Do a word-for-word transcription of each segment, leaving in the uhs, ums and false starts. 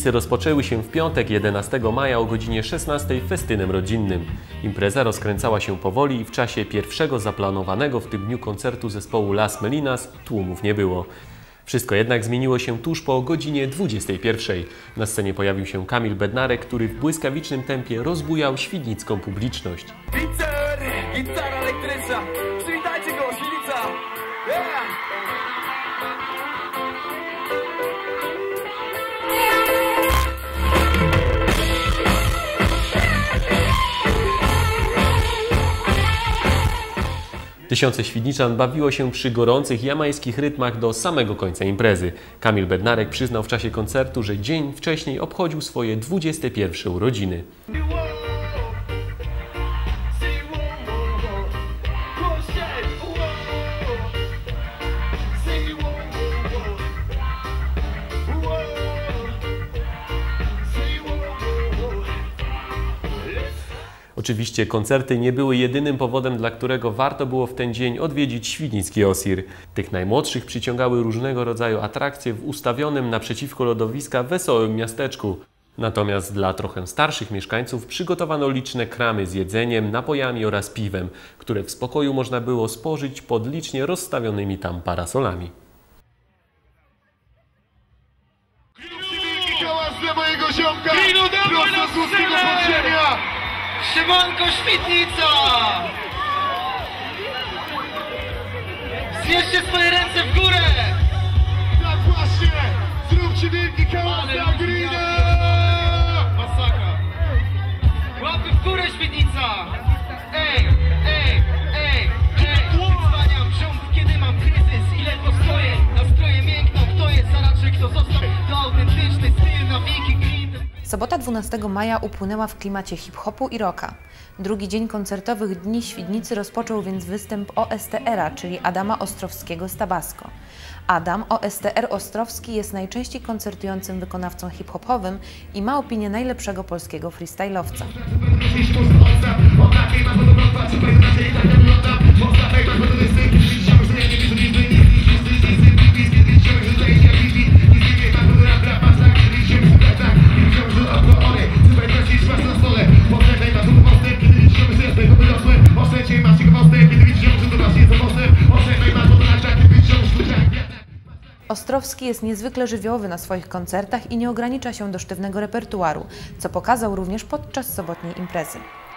Świdnicy rozpoczęły się w piątek, jedenastego maja o godzinie szesnastej festynem rodzinnym. Impreza rozkręcała się powoli i w czasie pierwszego zaplanowanego w tym dniu koncertu zespołu Las Melinas tłumów nie było. Wszystko jednak zmieniło się tuż po godzinie dwudziestej pierwszej. Na scenie pojawił się Kamil Bednarek, który w błyskawicznym tempie rozbujał świdnicką publiczność. Winter, gitara elektryczna, przywitajcie go, Świdnica! Yeah! Tysiące świdniczan bawiło się przy gorących jamańskich rytmach do samego końca imprezy. Kamil Bednarek przyznał w czasie koncertu, że dzień wcześniej obchodził swoje dwudzieste pierwsze urodziny. Oczywiście koncerty nie były jedynym powodem, dla którego warto było w ten dzień odwiedzić świdnicki Osir. Tych najmłodszych przyciągały różnego rodzaju atrakcje w ustawionym naprzeciwko lodowiska wesołym miasteczku. Natomiast dla trochę starszych mieszkańców przygotowano liczne kramy z jedzeniem, napojami oraz piwem, które w spokoju można było spożyć pod licznie rozstawionymi tam parasolami. Siemanko Świdnica! Znieście swoje ręce w górę! Tak właśnie! Zróbcie wielki hałas dla Greena! Masakra! Łapy w górę Świdnica! Ej, ej, ej, ej! Wyzwaniam rząd, kiedy mam kryzys. Ile postoję, nastroje miękną. Kto jest, a raczej kto został? To autentyczny styl na wieki green. Sobota dwunastego maja upłynęła w klimacie hip-hopu i rocka. Drugi dzień koncertowych Dni Świdnicy rozpoczął więc występ O S T R-a, czyli Adama Ostrowskiego z Tabasco. Adam, O S T R Ostrowski, jest najczęściej koncertującym wykonawcą hip-hopowym i ma opinię najlepszego polskiego freestylowca. Ostrowski jest niezwykle żywiołowy na swoich koncertach i nie ogranicza się do sztywnego repertuaru, co pokazał również podczas sobotniej imprezy.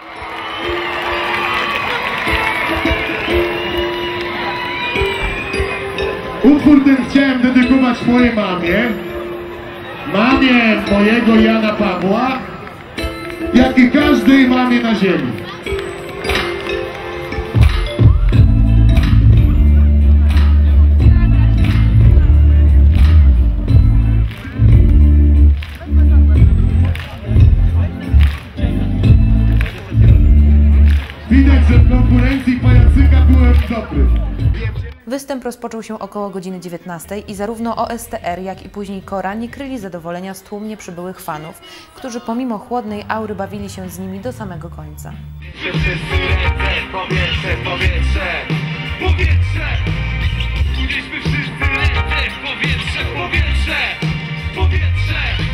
Utwór ten chciałem dedykować mojej mamie, mamie mojego Jana Pawła, jak i każdej mamie na ziemi. Widać, że w konkurencji pajacyka byłem dobry. Występ rozpoczął się około godziny dziewiętnastej i zarówno O S T R, jak i później Kora nie kryli zadowolenia z tłumnie przybyłych fanów, którzy pomimo chłodnej aury bawili się z nimi do samego końca. Wszyscy ręce, powietrze, powietrze, powietrze! Unieśmy wszyscy ręce, powietrze, powietrze, powietrze!